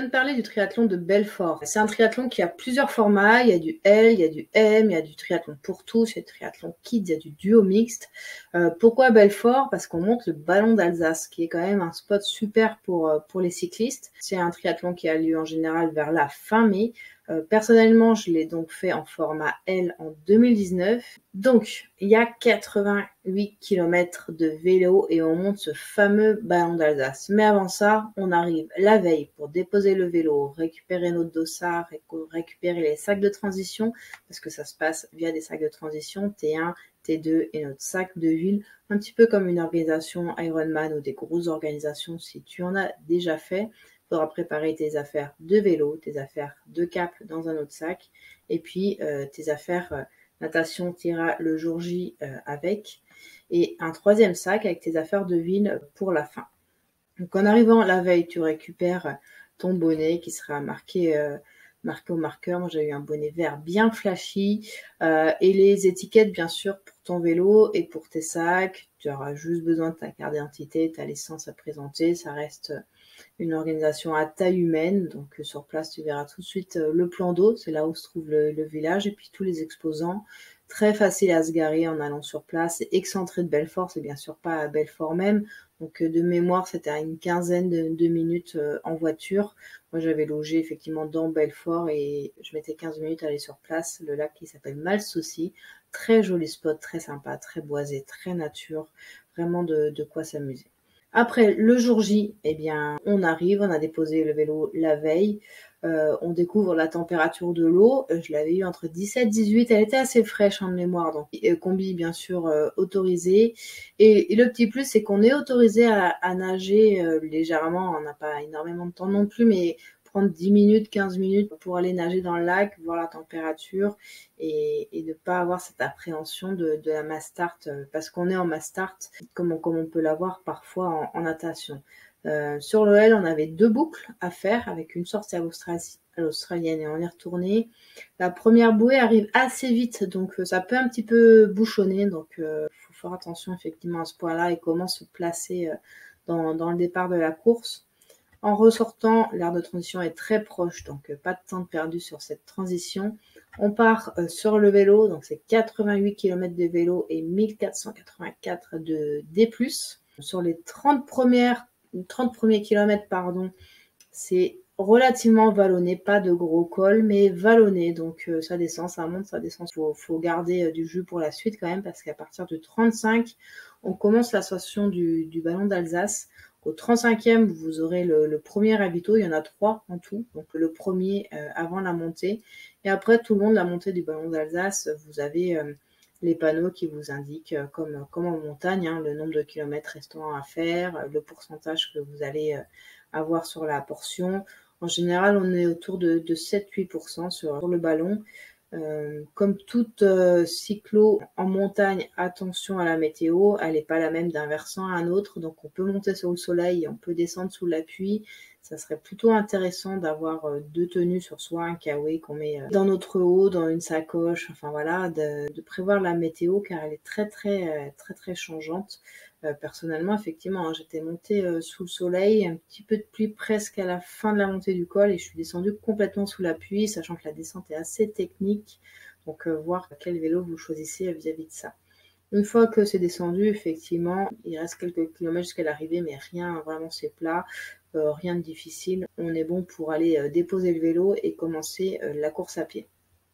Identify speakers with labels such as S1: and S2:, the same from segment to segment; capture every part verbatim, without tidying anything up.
S1: te parler du triathlon de Belfort. C'est un triathlon qui a plusieurs formats. Il y a du L, il y a du M, il y a du triathlon pour tous, il y a du triathlon kids, il y a du duo mixte. Euh, pourquoi Belfort? Parce qu'on monte le Ballon d'Alsace, qui est quand même un spot super pour, pour les cyclistes. C'est un triathlon qui a lieu en général vers la fin mai. Euh, personnellement, je l'ai donc fait en format L en deux mille dix-neuf. Donc, il y a quatre-vingt-huit kilomètres de vélo et on monte ce fameux Ballon d'Alsace. Mais avant ça, on arrive la veille pour déposer le vélo, récupérer notre dossard, récupérer les sacs de transition, parce que ça se passe via des sacs de transition, T un, T deux et notre sac de ville, un petit peu comme une organisation Ironman ou des grosses organisations si tu en as déjà fait. Il faudra préparer tes affaires de vélo, tes affaires de cap dans un autre sac, et puis euh, tes affaires euh, natation, t'iras le jour J euh, avec, et un troisième sac avec tes affaires de ville pour la fin. Donc en arrivant la veille, tu récupères ton bonnet qui sera marqué, euh, marqué au marqueur. Moi, j'ai eu un bonnet vert bien flashy, euh, et les étiquettes, bien sûr, pour ton vélo et pour tes sacs. Tu auras juste besoin de ta carte d'identité, ta licence à présenter. Ça reste une organisation à taille humaine, donc sur place tu verras tout de suite le plan d'eau, c'est là où se trouve le, le village, et puis tous les exposants. Très facile à se garer en allant sur place, c'est excentré de Belfort, c'est bien sûr pas à Belfort même, donc de mémoire c'était à une quinzaine de, de minutes en voiture. Moi j'avais logé effectivement dans Belfort et je mettais quinze minutes à aller sur place, le lac qui s'appelle Malsaucy, très joli spot, très sympa, très boisé, très nature, vraiment de, de quoi s'amuser. Après, le jour J, eh bien, on arrive, on a déposé le vélo la veille, euh, on découvre la température de l'eau. Je l'avais eu entre dix-sept et dix-huit, elle était assez fraîche en mémoire, donc combi bien sûr euh, autorisé. Et, et le petit plus, c'est qu'on est autorisé à, à nager euh, légèrement, on n'a pas énormément de temps non plus, mais prendre dix minutes, quinze minutes pour aller nager dans le lac, voir la température et, et ne pas avoir cette appréhension de, de la mass start, parce qu'on est en mass start comme on, comme on peut l'avoir parfois en, en natation. Euh, sur le L, on avait deux boucles à faire avec une sortie à l'australienne et on est retourné. La première bouée arrive assez vite, donc ça peut un petit peu bouchonner, donc il euh, faut faire attention effectivement à ce point-là et comment se placer euh, dans, dans le départ de la course. En ressortant, l'aire de transition est très proche, donc pas de temps perdu sur cette transition. On part euh, sur le vélo, donc c'est quatre-vingt-huit kilomètres de vélo et mille quatre cent quatre-vingt-quatre de D plus. Sur les trente premières, trente premiers kilomètres, pardon, c'est relativement vallonné, pas de gros cols, mais vallonné, donc euh, ça descend, ça monte, ça descend. Faut, faut garder euh, du jus pour la suite quand même, parce qu'à partir de trente-cinq, on commence l'ascension du, du Ballon d'Alsace. Au trente-cinquième, vous aurez le, le premier ravito, il y en a trois en tout, donc le premier euh, avant la montée. Et après, tout le long de la montée du Ballon d'Alsace, vous avez euh, les panneaux qui vous indiquent, euh, comme, comme en montagne, hein, le nombre de kilomètres restants à faire, le pourcentage que vous allez euh, avoir sur la portion. En général, on est autour de, de sept à huit pour cent sur, sur le ballon. Euh, comme toute euh, cyclo en montagne, attention à la météo, elle n'est pas la même d'un versant à un autre, donc on peut monter sur le soleil, on peut descendre sous la pluie. Ça serait plutôt intéressant d'avoir euh, deux tenues sur soi, un kawaii qu'on met euh, dans notre haut, dans une sacoche, enfin voilà, de, de prévoir la météo car elle est très très euh, très très changeante. Euh, personnellement, effectivement, hein, j'étais montée euh, sous le soleil, un petit peu de pluie presque à la fin de la montée du col et je suis descendue complètement sous la pluie, sachant que la descente est assez technique. Donc, euh, voir quel vélo vous choisissez vis-à-vis de ça. Une fois que c'est descendu, effectivement, il reste quelques kilomètres jusqu'à l'arrivée, mais rien, vraiment c'est plat, euh, rien de difficile. On est bon pour aller euh, déposer le vélo et commencer euh, la course à pied.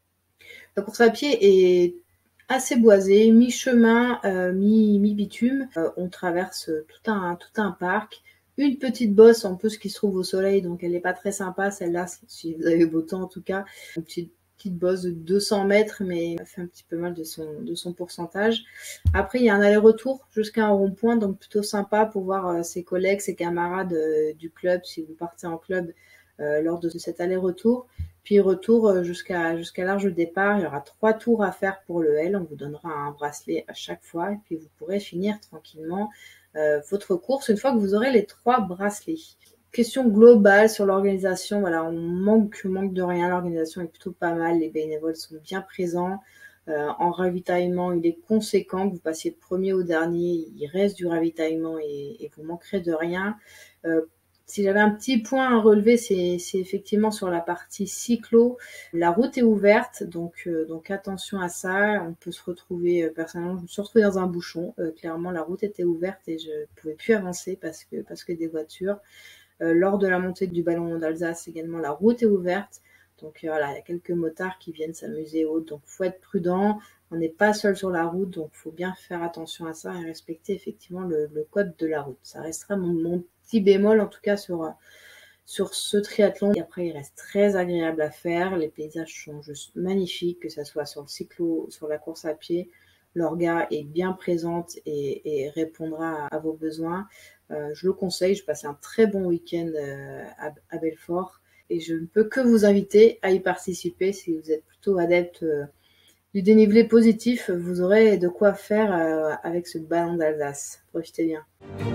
S1: La course à pied est assez boisé, mi-chemin, euh, mi-bitume. Euh, on traverse tout un, tout un parc. Une petite bosse en plus qui se trouve au soleil, donc elle n'est pas très sympa celle-là, si vous avez beau temps en tout cas. Une petite, petite bosse de deux cents mètres, mais elle fait un petit peu mal de son, de son pourcentage. Après, il y a un aller-retour jusqu'à un rond-point, donc plutôt sympa pour voir euh, ses collègues, ses camarades euh, du club, si vous partez en club euh, lors de cet aller-retour. Puis retour jusqu'à jusqu'à l'Arche de départ, il y aura trois tours à faire pour le L. On vous donnera un bracelet à chaque fois et puis vous pourrez finir tranquillement euh, votre course une fois que vous aurez les trois bracelets. Question globale sur l'organisation, voilà, on manque, manque de rien, l'organisation est plutôt pas mal, les bénévoles sont bien présents. Euh, en ravitaillement, il est conséquent, que vous passiez de premier au dernier, il reste du ravitaillement et, et vous manquerez de rien. Euh, Si j'avais un petit point à relever, c'est c'est effectivement sur la partie cyclo. La route est ouverte, donc euh, donc attention à ça. On peut se retrouver, euh, personnellement, je me suis retrouvée dans un bouchon. Euh, clairement, la route était ouverte et je pouvais plus avancer parce que parce que des voitures. Euh, lors de la montée du ballon d'Alsace également, la route est ouverte. Donc euh, voilà, il y a quelques motards qui viennent s'amuser et autres. Donc faut être prudent. On n'est pas seul sur la route, donc faut bien faire attention à ça et respecter effectivement le, le code de la route. Ça restera mon, mon petit bémol en tout cas sur, sur ce triathlon. Et après, il reste très agréable à faire. Les paysages sont juste magnifiques, que ce soit sur le cyclo, sur la course à pied. L'orga est bien présente et, et répondra à, à vos besoins. Euh, je le conseille, je passe un très bon week-end euh, à, à Belfort et je ne peux que vous inviter à y participer si vous êtes plutôt adepte euh, du dénivelé positif. Vous aurez de quoi faire euh, avec ce ballon d'Alsace. Profitez bien.